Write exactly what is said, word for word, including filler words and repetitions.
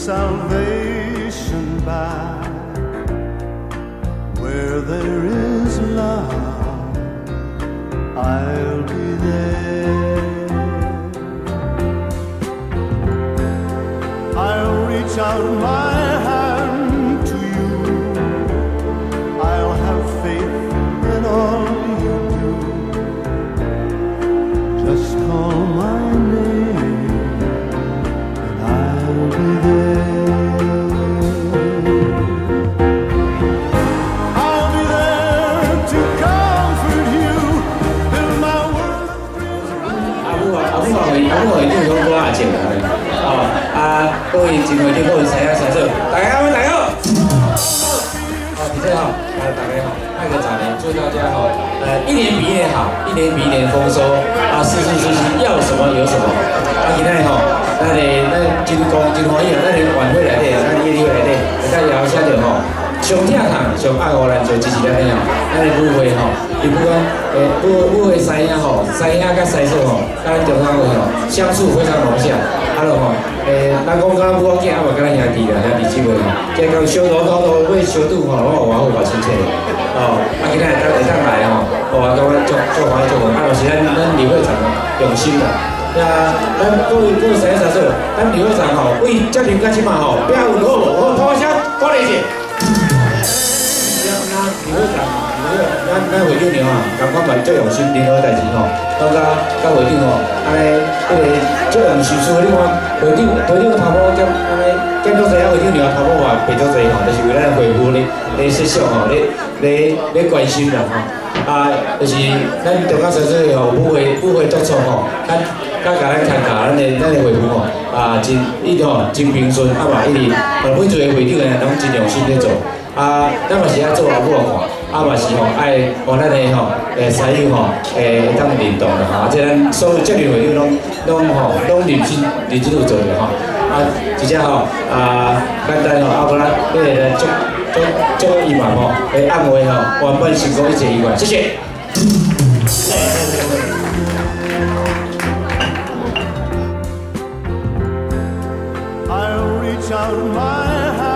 salvation by. Where there is love, I'll be there. I'll reach out my hand to you. I'll have faith in all you do. Just call my name and I'll be there. I'll be there to comfort you. Build my world of dreams around. 阿母啊，阿母啊，阿母啊，你有讲歌啊，唱啊，哦，啊，各位真会听各位师兄师嫂，大家好，大家好。好，比这好，来大家好，拜个早年，祝大家好，呃，一年比一年好，一年比一年丰收，啊，事事顺心，要什么有什么。啊，今仔日吼，咱哋咱真高真欢喜啊，咱哋晚会内底啊，咱夜里会内底，大家邀请到吼。上疼痛、上爱互咱做支持咱的吼，咱的舞会吼，伊不讲诶，舞舞会师兄吼，师兄甲师嫂吼，甲咱中央会吼，相处非常融洽。啊咯吼，诶，咱讲敢若母仔囝，啊嘛敢若兄弟啦，兄弟姊妹吼，即讲小路高路尾小拄吼，我偌好偌亲切的。哦，啊今仔会当会当来吼，我感觉足足欢喜足好，啊，就是咱咱李会长用心啦。呀，咱各位各位师兄师嫂，咱李会长吼，为遮年甲即嘛吼，表有好无？我拍声鼓励者。那李会长，李会，咱咱会长娘啊，感觉嘛最用心，任何代志吼，到甲甲会长吼，安尼迄个最用心处，你看会长会长头毛减安尼减足济啊，会长娘头毛嘛变足济吼，就是为咱会妇咧咧设想吼，咧咧咧关心啦吼，啊，就是咱中央社会吼，舞会舞会督促吼，咱甲甲咱参加咱的咱的会妇吼，啊，真一直吼真平顺，啊嘛一直，呃每一个会长呢拢真用心咧做。啊，咱嘛是爱做阿母看，啊嘛是吼爱互咱的吼诶师友吼诶会当认同的吼，即咱所有职业会友拢拢吼拢认真认真有做的吼，啊，真正吼啊简单吼，啊无咱迄个祝祝祝伊嘛吼诶暗会吼完满成功一切意外，谢谢。 I'll reach out my hand.